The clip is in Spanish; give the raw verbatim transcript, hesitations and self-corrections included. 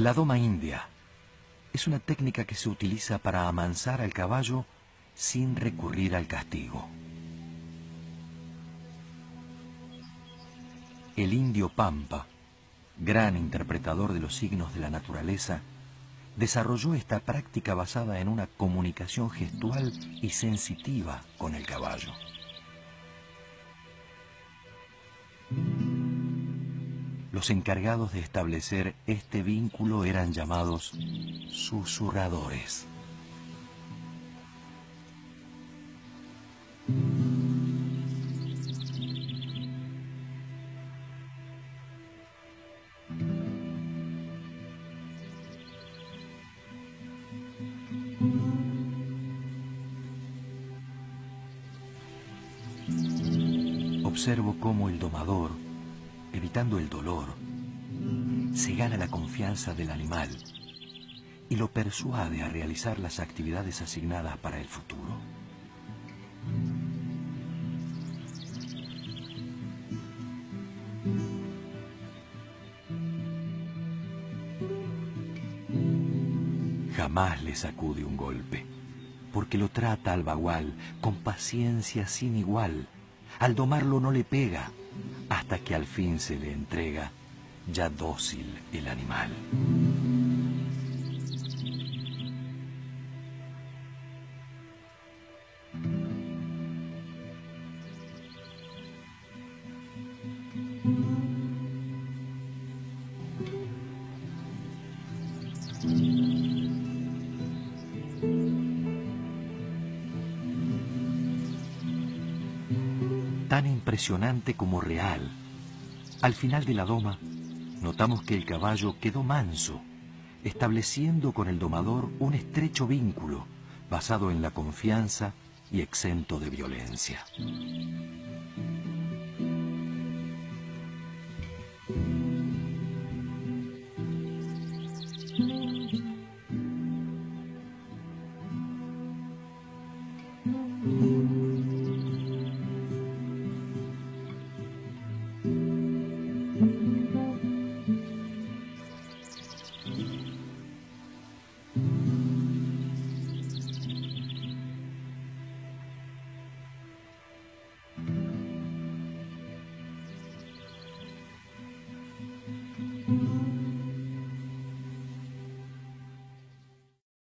La doma india es una técnica que se utiliza para amansar al caballo sin recurrir al castigo. El indio Pampa, gran interpretador de los signos de la naturaleza, desarrolló esta práctica basada en una comunicación gestual y sensitiva con el caballo. Los encargados de establecer este vínculo eran llamados susurradores. Observo cómo el domador, evitando el dolor, se gana la confianza del animal y lo persuade a realizar las actividades asignadas para el futuro. Jamás le sacude un golpe, porque lo trata al bagual con paciencia sin igual. Al domarlo no le pega, hasta que al fin se le entrega, ya dócil el animal. Tan impresionante como real. Al final de la doma, notamos que el caballo quedó manso, estableciendo con el domador un estrecho vínculo basado en la confianza y exento de violencia.